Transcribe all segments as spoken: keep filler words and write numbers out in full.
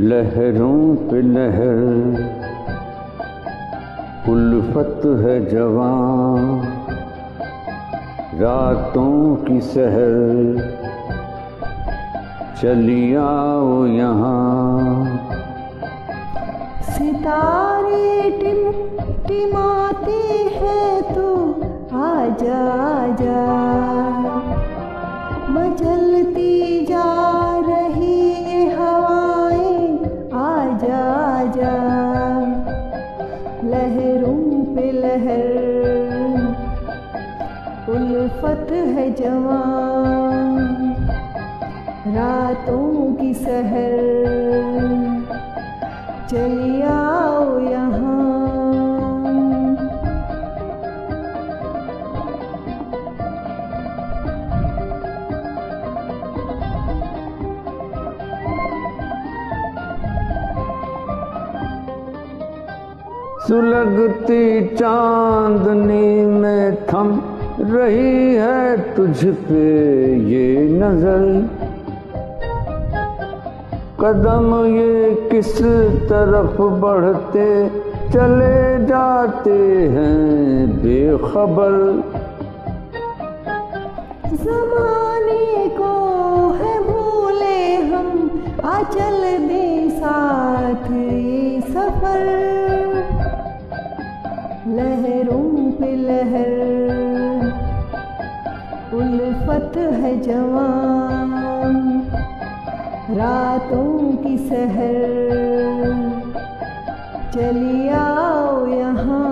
लहरों पे लहर उल्फत है जवां, रातों की सहर चली आओ यहाँ। सितारे टिमटिमाते हैं तो आजा आजा, मचलती जा रही ये हवाएं आजा आजा। लहरों पे लहर उल्फत है जवां, रातों की सहर चली आओ यहाँ। सुलगती चांदनी में थम रही है तुझ पे ये नजर, कदम ये किस तरफ बढ़ते चले जाते हैं बेखबर। ज़माने को है भूले हम, आ चल दे साथ ये सफर। लहरों पे लहर उल्फत है जवां, रातों की सहर चली आओ यहाँ।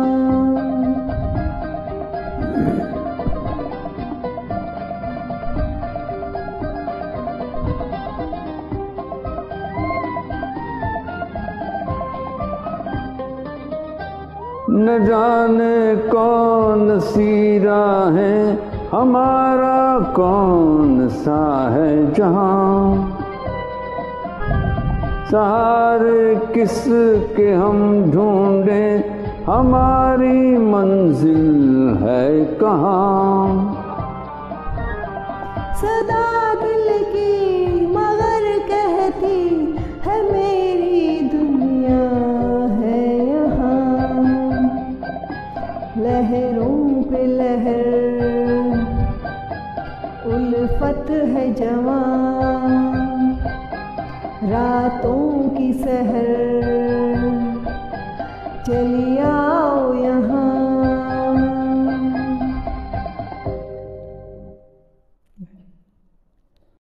न जाने कौन सी राहें हमारा कौन सा है जहां, सहारे किस के हम ढूंढे हमारी मंजिल है कहाँ। सदा दिल की मगर कहती है मेरी दुनिया है यहाँ। लहरों पे लहर उल्फत है जवां, रातों की सहर चली आ